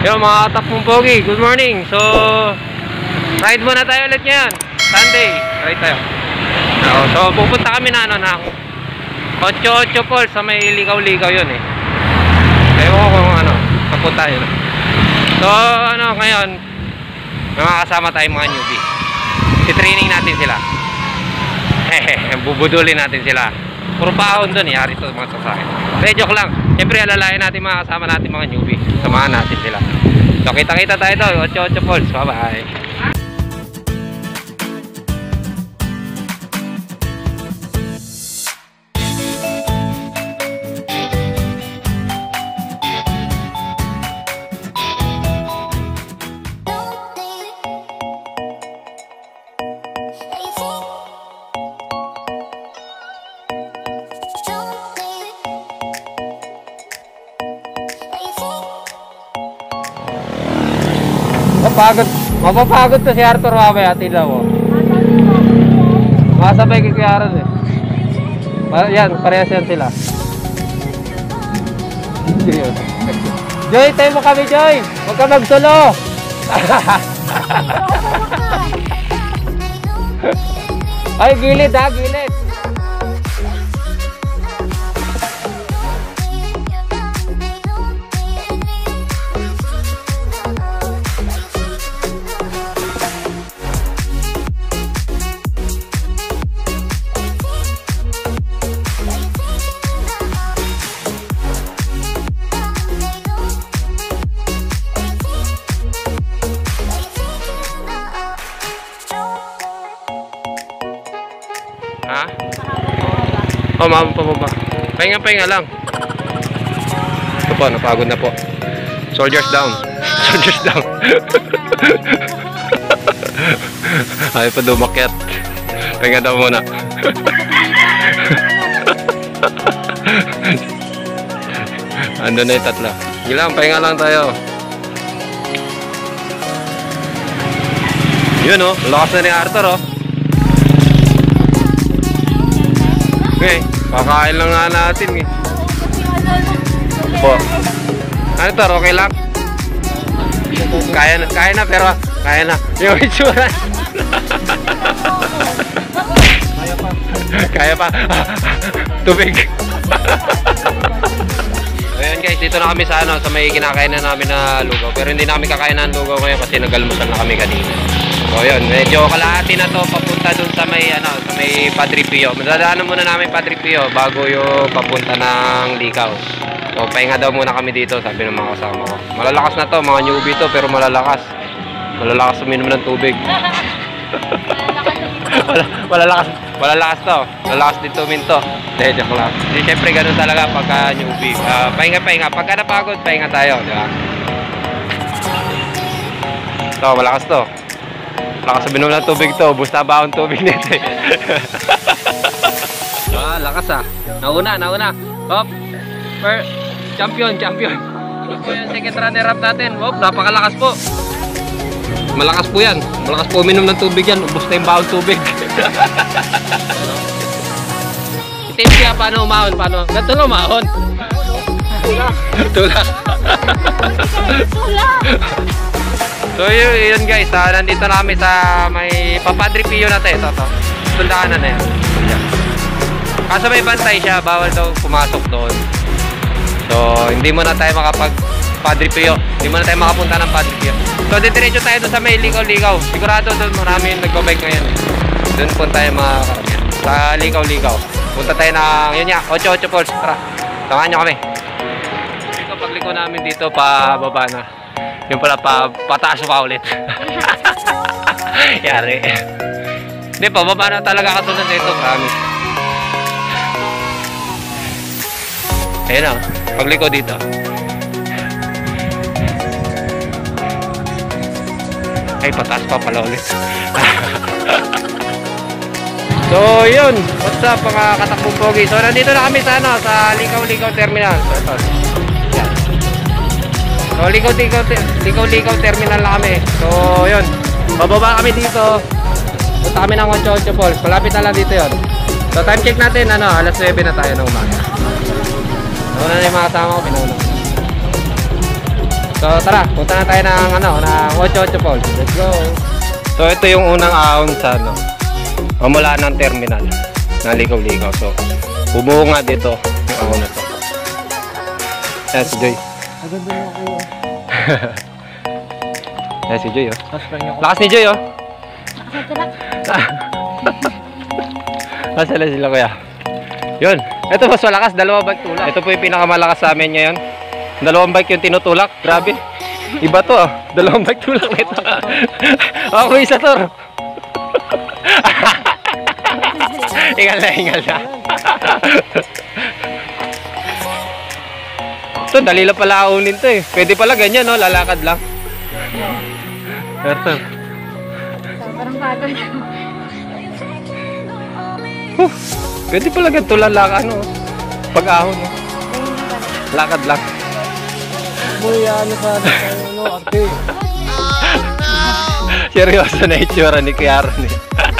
Yo mga katakbong pogi, good morning. So, ride muna tayo ulit ngayon. Sunday, ride tayo. So, pupunta kami na ng 88 Falls sa may ligaw-ligaw yun eh. Ewan ko kung papunta yun. So, ngayon, may mga kasama tayong mga newbie. I-training natin sila. Bubudulin natin sila. Puro paahon dun eh, hari ito mga sasakyan. Joke lang. Siyempre alalayan natin mga kasama natin mga newbie. Samahan natin sila. So kita-kita tayo ito, 88 Falls. Bye bye. Mapapagod to si Arthur mamaya, tila mo. Masabay kay Kuya Aaron eh. Yan, parehas yan sila. Joy, tayo mo kami Joy! Huwag ka mag-solo! Ay, gilid ha, gilid! Ha? Oh, mababa. Pahinga lang. Ito po, napagod na po. Soldiers down. Soldiers down. Ayaw pa dumakyat. Pahinga daw muna. Ando na yung tatlo. Gilang, pahinga lang tayo. Yun oh, lakas na ni Arthur oh. Okay, kakain lang nga natin eh. Po. Ano to, okay lang? Kaya na pero kaya na. Yung itsura. Kaya pa. Tubig. Ayan guys, dito na kami sa sa may kinakainan namin na lugaw. Pero hindi namin kakain ng lugaw ngayon kasi nagalmusal na kami kanina. So yun, medyo kalahati na to papunta dun sa may sa may Padre Pio. Madadaanan muna namin Padre Pio bago yung papunta ng Ligaw. So pahinga daw muna kami dito, sabi ng mga kasama ko. Malalakas na to, mga newbie to pero malalakas. Malalakas uminom ng tubig. Malalakas to. Malalakas din tuminto. Hindi, joke lang. Siyempre ganun talaga pagka newbie. Pahinga. Pagka napagod, pahinga tayo, di ba? So, malakas to. Lakas uminom ng tubig to. Busta ba ang tubig nito eh. Lakas ah. Nauna. Hop. Champion. Ito yung second runner-up natin. Hop, napakalakas po. Malakas po yan. Malakas po uminom ng tubig yan. Ubus na yung baon tubig. Tips kaya paano umahon? Paano? Ganito na umahon. Tulak. So yun guys, nandito na kami sa may Padre Pio na tayo. Ito. Tundaanan na yan. Kaso may bantay siya, bawal daw pumasok doon. So hindi mo na tayo Padre Pio. Hindi mo na tayo makapunta ng Padre Pio. So diretso tayo doon sa may ligaw-ligaw. Sigurado doon marami yung nagbo-bike ngayon eh. Doon punta tayo mga karamihan. Sa ligaw-ligaw. Punta tayo ng, yun nga, 88 Falls. Tara, samahan nyo kami. Ito pagliko namin dito, pababa na. Yung pala, pataas pa ulit. Yari. Hindi, pababa na talaga katulad dito, promise. Ayun o, pagliko dito. Ay, pataas pa pala ulit. So, yun. What's up mga katakbong pogi? So, nandito na kami sa sa Ligaw-Ligaw Terminal. So, ito. Yan. So, Ligaw-Ligaw Terminal na kami. So, yun. Bababa kami dito. Punta kami ng 88 Falls. Malapit na lang dito yun. So, time check natin, alas 9 na tayo ng umaga. Nauna na yung mga kasama ko, pinauna. So, So tara, punta na tayo ng ng 88 Falls. Let's go. So ito yung unang ahon sa mula ng terminal na ligaw-ligaw. So bumuo nga dito yung ahon na to. Yan si Joy. Maganda na ako. Yan si Joy, oh. Lakas ni Joy, oh. Masala sila, kuya. Yun. Ito mas malakas, dalawang bike tulak. Ito po yung pinakamalakas sa amin ngayon. Dalawang bike yung tinutulak. Grabe. Iba to, oh. Dalawang bike tulak na ito. Ako isa, Tor. Ingal na, ingal na. Ito, dali lang pala aunin to eh. Pwede pala ganyan, no? Lalakad lang. Ito. Parang bagal. Pwede pala ganito lalakad, no? Pag-ahon, no? Lakad lang. Boy, ano ka, arte. Seryoso na itsura ni Kuya Aaron, eh.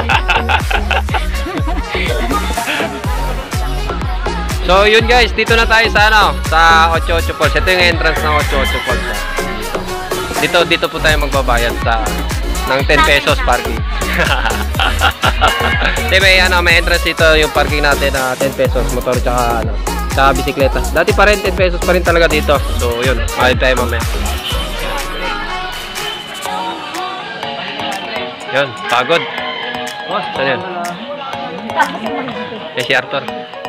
So yun guys, dito na tayo sa sa 88 Falls. Ito yung entrance ng 88 Falls. Dito po tayo magbabayad sa ng 10 pesos parking. Di may may entrance dito yung parking natin na 10 pesos motor tsaka tsaka bisikleta. Dati pa rin 10 pesos pa rin talaga dito. So yun, ayun tayo mamaya. Yun, pagod. Oh, saan yun? Si Arthur.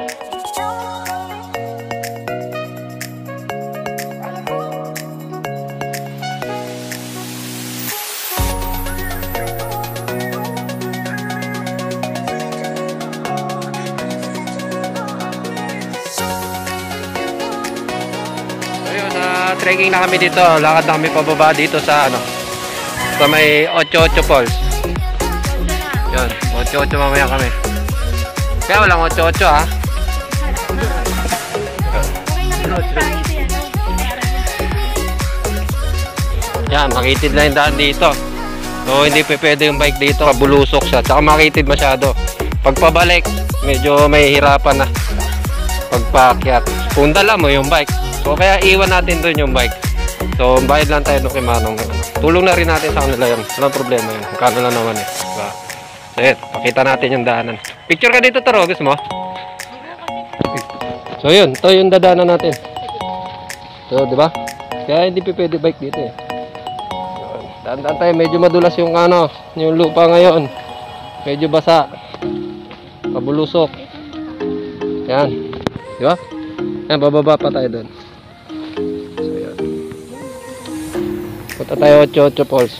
Trekking na kami dito, lakad na kami pababa dito sa sa may 88 Falls. Yan, 88 mamaya kami. Kaya walang 88 ha. Yan, makitid na yung daan dito. So hindi pwede yung bike dito, kabulusok siya, tsaka makitid masyado. Pagpabalik, medyo may hirapan na pagpaakyat. Kung dala mo yung bike, so kaya iwan natin doon yung bike. So bayad lang tayo kay Manong. Tulong na rin natin sa kanila yun. Walang problema yun. Kano lang naman eh. Diba? So yun, pakita natin yung daanan. Picture ka dito, Taro. Gusto mo? So yun, ito yung dadaanan natin. So diba? Kaya hindi pwede bike dito eh. Daan-daan tayo. Medyo madulas yung yung lupa ngayon. Medyo basa. Pabulusok. Yan. Diba? Yan, bababa pa tayo doon. So, yan. Punta tayo 88 Falls.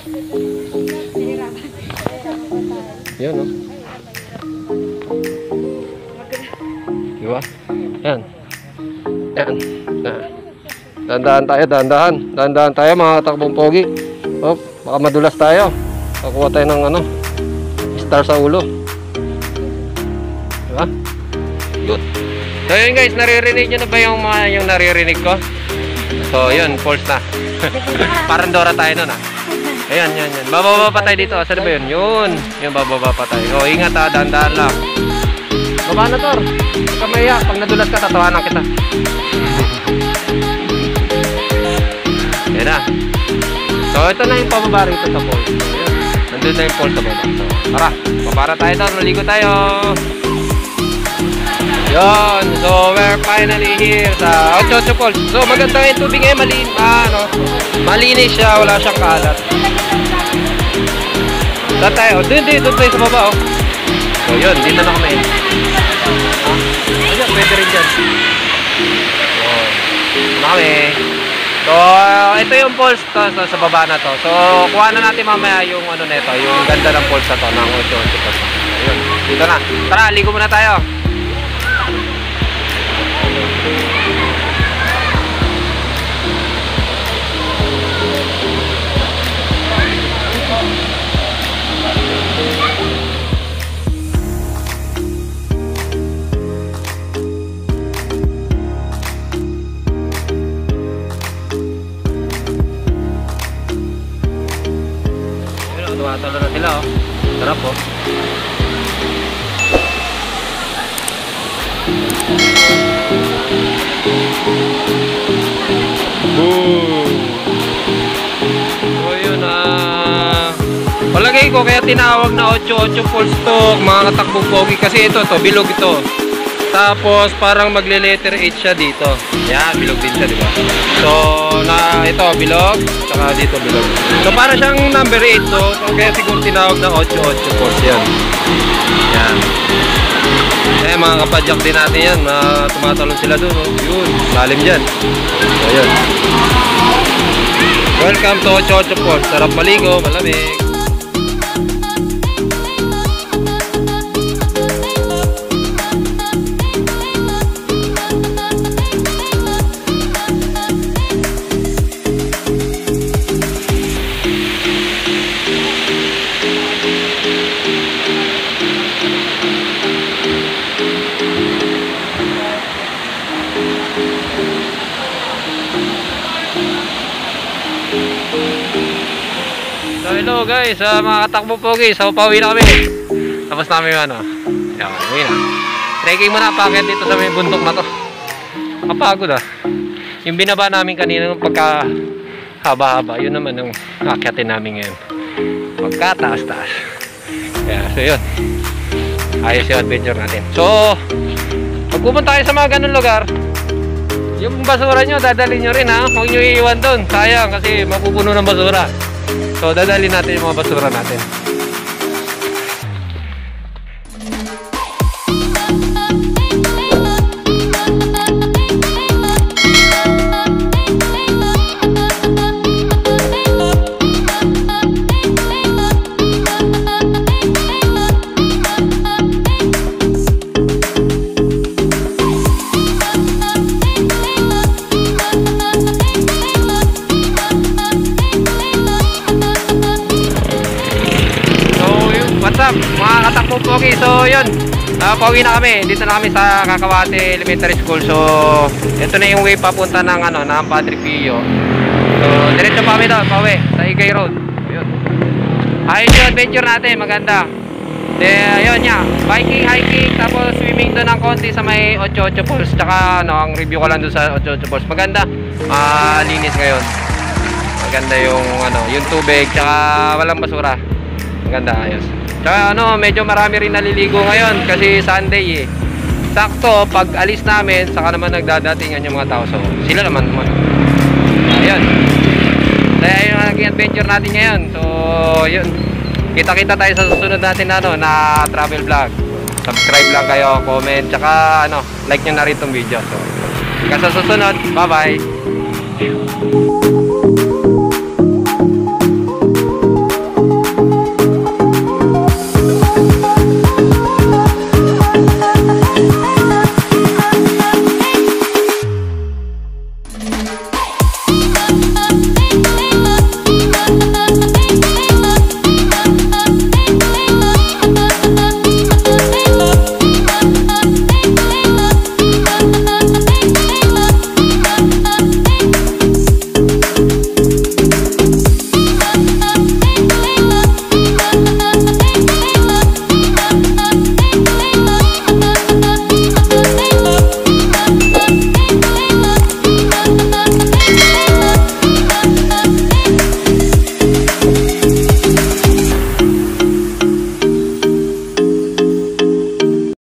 Yan, no? Diba? Yan. Yan. Dahan-dahan tayo, dahan-dahan. Dahan-dahan tayo, mga takbong pogi. Oh, baka madulas tayo. Pakuha tayo ng star sa ulo. Diba? Good. So yun guys, naririnig nyo na ba yung naririnig ko? So yun, falls na. Parang Dora tayo nun Ayan, yan. Bababa pa tayo dito. Saan ba yun? Yun, bababa pa tayo. O ingat ha, dahan-dahan lang. Baba na, Tor. Kamaya, pag nadulas ka, tatawanan kita. Ayan na. So ito na yung pababa rito sa falls. So, yun. Nandun na yung falls sa baba. So tara, babara tayo doon. Maligo tayo. Yon, so we're finally here sa 88 Falls. So maganda yung tubig ngayon, malinis siya, wala siyang kalat. Saan tayo? Doon tayo sa baba, oh. So yun, dito na kami. Ayan, pwede rin dyan. So, kami. So, ito yung falls to, sa baba na to. So, kuha na natin mamaya yung neto, yung ganda ng falls na to, ng 88 Falls. Ayun, dito na. Tara, ligo muna tayo. Tumatalo na sila, oh. Sarap, oh. Boom! Palagay ko kaya tinawag na 88 falls to, mga katakbong pogi, kasi ito bilog ito. Tapos parang magle-letter H siya dito. Yan, bilog din siya, di ba? So, ito bilog, saka dito bilog. So, para siyang number 8 to, kaya siguro tinawag na 88 falls yan. Yan. Eh, mga kapadyak din natin yan, tumatalon sila doon. Oh. Yun, lalim dyan. So, yun. Welcome to 88 falls. Sarap maligo, malamig. So hello guys, mga katakbo pogi. So pauwi na kami. Tapos namin yung ano. Yan, uwi na. Trekking muna, packet dito sa may bundok na to. Kapagod ah. Yung binaba namin kanina ng pagka haba-haba, yun naman yung akyatin namin ngayon. Pagkataas-taas. Kaya so yun. Ayos yung adventure natin. So pag pupunta kayo sa mga ganun lugar, yung basura nyo, dadalhin nyo rin ha. Huwag nyo iiwan doon. Sayang kasi mapupuno ng basura. So, dadalhin natin yung mga basura natin. Mga katakbo pogi, so yun, pauwi na kami. Dito na kami sa Cacahuate Elementary School. So ito na yung way papunta ng ng Padre Pio. So diretso pa kami doon, pauwi sa Igay Road. Ayun, ayun yung adventure natin, maganda. Ayun niya, biking, hiking, tapos swimming doon ng konti sa may 88 falls. Tsaka ang review ko lang doon sa 88 falls. Maganda, linis ngayon. Maganda yung yung tubig, tsaka walang basura. Maganda, ayos. Tsaka medyo marami rin naliligo ngayon kasi Sunday eh. Sakto, pag alis namin, saka naman nagdadatingan yung mga tao. So, sila naman. Ayun. Kaya yun ang naging adventure natin ngayon. So, yun. Kita-kita tayo sa susunod natin na travel vlog. Subscribe lang kayo, comment, tsaka like nyo na rin itong video. So, hanggang sa susunod. Bye-bye.